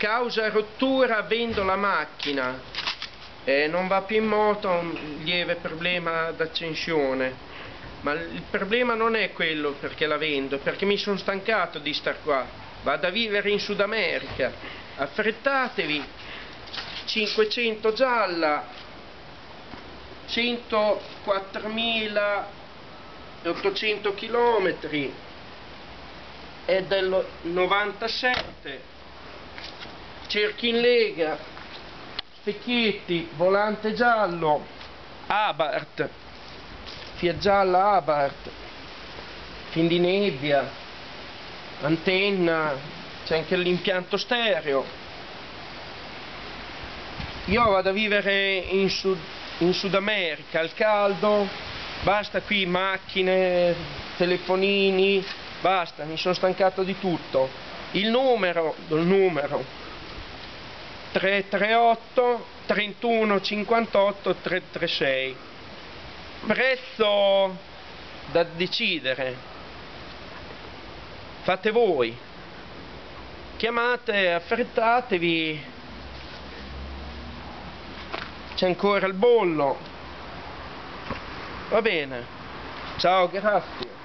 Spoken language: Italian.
Causa rottura avendo la macchina, non va più in moto, un lieve problema d'accensione, ma il problema non è quello perché la vendo, perché mi sono stancato di star qua, vado a vivere in Sud America, affrettatevi, 500 gialla, 104.800 km, è del 97, cerchi in lega, specchietti, volante giallo, Abarth, Fiat gialla Abarth, fin di nebbia, antenna, c'è anche l'impianto stereo. Io vado a vivere in Sud America, al caldo, basta qui macchine, telefonini, basta, mi sono stancato di tutto. Il numero 338 31 58 336, prezzo da decidere, fate voi, chiamate, affrettatevi, c'è ancora il bollo, va bene, ciao, grazie.